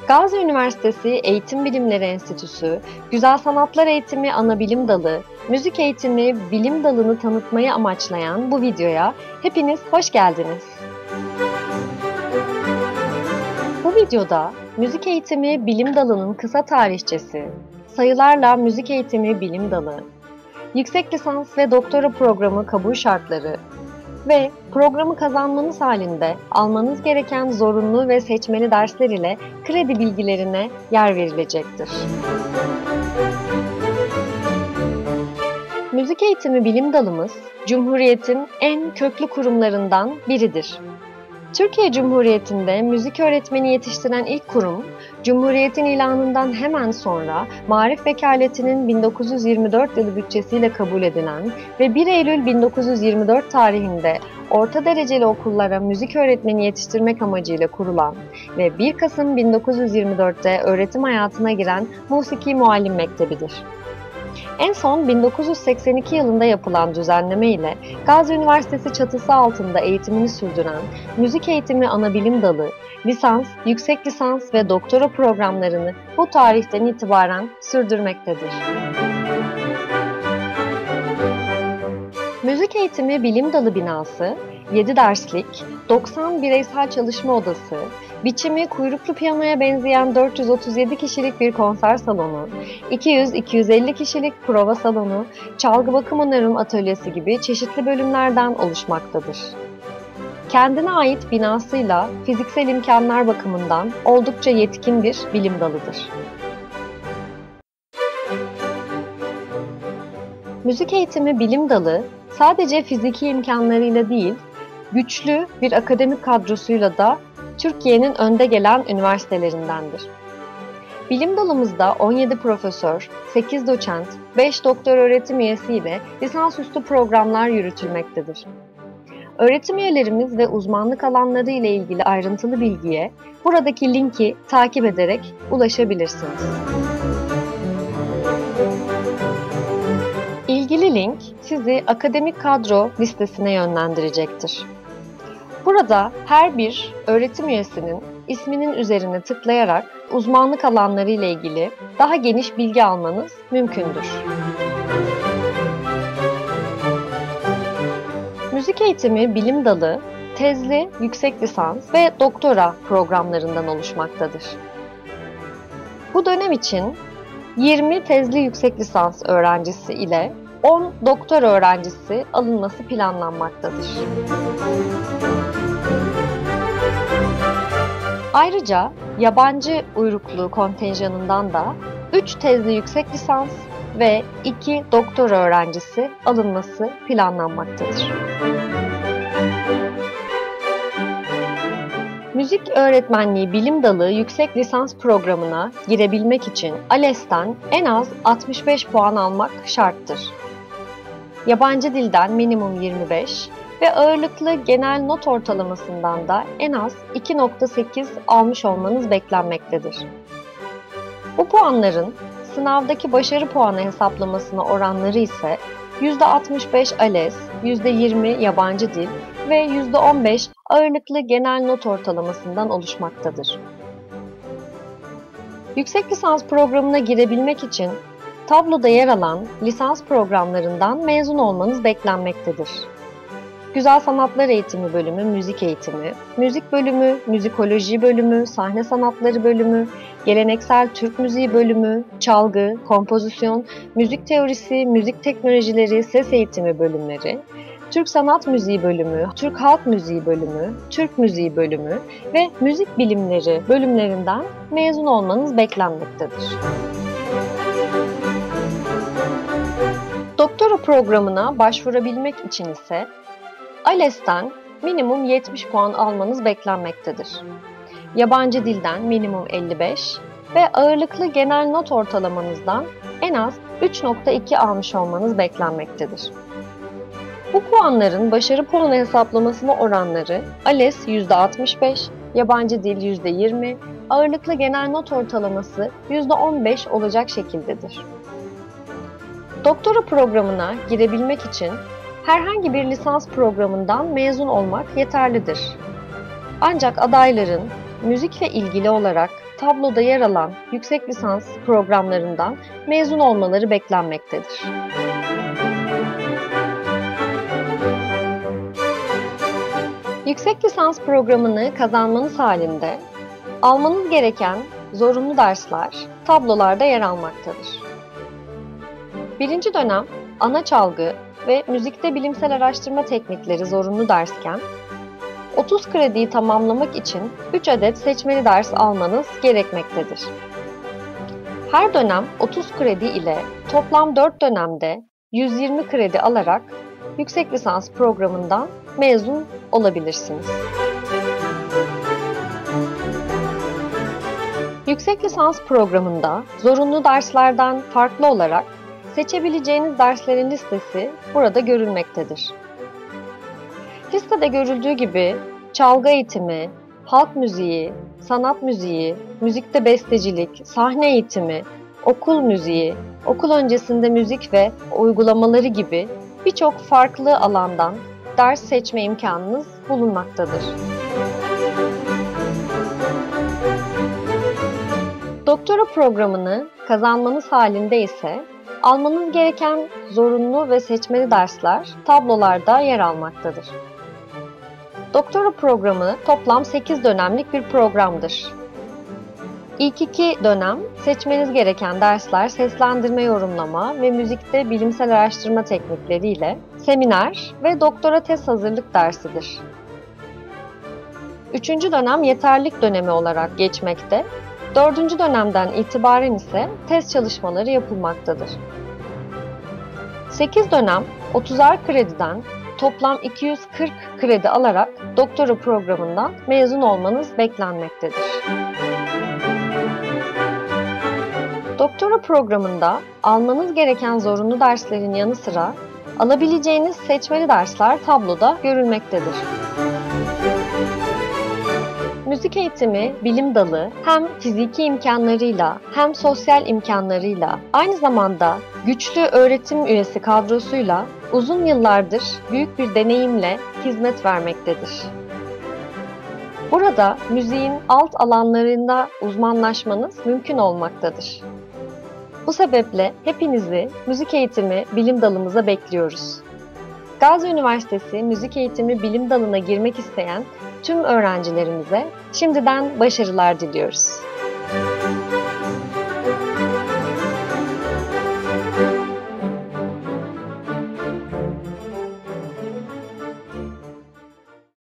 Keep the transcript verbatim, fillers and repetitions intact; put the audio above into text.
Gazi Üniversitesi Eğitim Bilimleri Enstitüsü, Güzel Sanatlar Eğitimi Anabilim Dalı, Müzik Eğitimi Bilim Dalı'nı tanıtmayı amaçlayan bu videoya hepiniz hoş geldiniz. Bu videoda Müzik Eğitimi Bilim Dalı'nın kısa tarihçesi, sayılarla Müzik Eğitimi Bilim Dalı, yüksek lisans ve doktora programı kabul şartları ve programı kazanmanız halinde almanız gereken zorunlu ve seçmeli dersler ile kredi bilgilerine yer verilecektir. Müzik Eğitimi Bilim Dalımız, Cumhuriyet'in en köklü kurumlarından biridir. Türkiye Cumhuriyeti'nde müzik öğretmeni yetiştiren ilk kurum, Cumhuriyet'in ilanından hemen sonra Maarif Vekaleti'nin bin dokuz yüz yirmi dört yılı bütçesiyle kabul edilen ve bir Eylül bin dokuz yüz yirmi dört tarihinde orta dereceli okullara müzik öğretmeni yetiştirmek amacıyla kurulan ve bir Kasım bin dokuz yüz yirmi dörtte öğretim hayatına giren Musiki Muallim Mektebi'dir. En son bin dokuz yüz seksen iki yılında yapılan düzenleme ile Gazi Üniversitesi çatısı altında eğitimini sürdüren Müzik Eğitimi Anabilim Dalı, lisans, yüksek lisans ve doktora programlarını bu tarihten itibaren sürdürmektedir. Müzik Eğitimi Bilim Dalı binası, yedi derslik, doksan bireysel çalışma odası, biçimi kuyruklu piyanoya benzeyen dört yüz otuz yedi kişilik bir konser salonu, iki yüz iki yüz elli kişilik prova salonu, çalgı bakım onarım atölyesi gibi çeşitli bölümlerden oluşmaktadır. Kendine ait binasıyla fiziksel imkanlar bakımından oldukça yetkin bir bilim dalıdır. Müzik Eğitimi Bilim Dalı sadece fiziki imkanlarıyla değil, güçlü bir akademik kadrosuyla da Türkiye'nin önde gelen üniversitelerindendir. Bilim dalımızda on yedi profesör, sekiz doçent, beş doktor öğretim üyesi ile lisansüstü programlar yürütülmektedir. Öğretim üyelerimiz ve uzmanlık alanları ile ilgili ayrıntılı bilgiye buradaki linki takip ederek ulaşabilirsiniz. İlgili link sizi akademik kadro listesine yönlendirecektir. Burada her bir öğretim üyesinin isminin üzerine tıklayarak uzmanlık alanları ile ilgili daha geniş bilgi almanız mümkündür. Müzik Eğitimi Bilim Dalı, tezli, yüksek lisans ve doktora programlarından oluşmaktadır. Bu dönem için yirmi tezli yüksek lisans öğrencisi ile on doktor öğrencisi alınması planlanmaktadır. Ayrıca yabancı uyruklu kontenjanından da üç tezli yüksek lisans ve iki doktor öğrencisi alınması planlanmaktadır. Müzik Öğretmenliği Bilim Dalı yüksek lisans programına girebilmek için ALES'ten en az altmış beş puan almak şarttır. Yabancı dilden minimum yirmi beş ve ağırlıklı genel not ortalamasından da en az iki nokta sekiz almış olmanız beklenmektedir. Bu puanların sınavdaki başarı puanı hesaplamasına oranları ise yüzde altmış beş ALES, yüzde yirmi yabancı dil ve yüzde on beş ağırlıklı genel not ortalamasından oluşmaktadır. Yüksek lisans programına girebilmek için tabloda yer alan lisans programlarından mezun olmanız beklenmektedir. Güzel Sanatlar Eğitimi bölümü müzik eğitimi, müzik bölümü, müzikoloji bölümü, sahne sanatları bölümü, geleneksel Türk müziği bölümü, çalgı, kompozisyon, müzik teorisi, müzik teknolojileri, ses eğitimi bölümleri, Türk Sanat Müziği bölümü, Türk Halk Müziği bölümü, Türk Müziği bölümü ve müzik bilimleri bölümlerinden mezun olmanız beklenmektedir. Doktora programına başvurabilmek için ise ALES'ten minimum yetmiş puan almanız beklenmektedir. Yabancı dilden minimum elli beş ve ağırlıklı genel not ortalamanızdan en az üç nokta iki almış olmanız beklenmektedir. Bu puanların başarı puanı hesaplamasına oranları ALES yüzde altmış beş, yabancı dil yüzde yirmi, ağırlıklı genel not ortalaması yüzde on beş olacak şekildedir. Doktora programına girebilmek için herhangi bir lisans programından mezun olmak yeterlidir. Ancak adayların müzikle ilgili olarak tabloda yer alan yüksek lisans programlarından mezun olmaları beklenmektedir. Yüksek lisans programını kazanmanız halinde almanız gereken zorunlu dersler tablolarda yer almaktadır. Birinci dönem ana çalgı ve müzikte bilimsel araştırma teknikleri zorunlu dersken, otuz krediyi tamamlamak için üç adet seçmeli ders almanız gerekmektedir. Her dönem otuz kredi ile toplam dört dönemde yüz yirmi kredi alarak yüksek lisans programından mezun olabilirsiniz. Yüksek lisans programında zorunlu derslerden farklı olarak seçebileceğiniz derslerin listesi burada görülmektedir. Listede görüldüğü gibi çalgı eğitimi, halk müziği, sanat müziği, müzikte bestecilik, sahne eğitimi, okul müziği, okul öncesinde müzik ve uygulamaları gibi birçok farklı alandan ders seçme imkanınız bulunmaktadır. Doktora programını kazanmanız halinde ise almanız gereken zorunlu ve seçmeli dersler tablolarda yer almaktadır. Doktora programı toplam sekiz dönemlik bir programdır. İlk iki dönem seçmeniz gereken dersler seslendirme yorumlama ve müzikte bilimsel araştırma teknikleriyle seminer ve doktora tez hazırlık dersidir. Üçüncü dönem yeterlilik dönemi olarak geçmekte, dördüncü dönemden itibaren ise tez çalışmaları yapılmaktadır. sekiz dönem otuzar krediden toplam iki yüz kırk kredi alarak doktora programından mezun olmanız beklenmektedir. Doktora programında almanız gereken zorunlu derslerin yanı sıra alabileceğiniz seçmeli dersler tabloda görülmektedir. Müzik eğitimi bilim dalı hem fiziki imkanlarıyla hem sosyal imkanlarıyla aynı zamanda güçlü öğretim üyesi kadrosuyla uzun yıllardır büyük bir deneyimle hizmet vermektedir. Burada müziğin alt alanlarında uzmanlaşmanız mümkün olmaktadır. Bu sebeple hepinizi müzik eğitimi bilim dalımıza bekliyoruz. Gazi Üniversitesi Müzik Eğitimi Bilim Dalı'na girmek isteyen tüm öğrencilerimize şimdiden başarılar diliyoruz.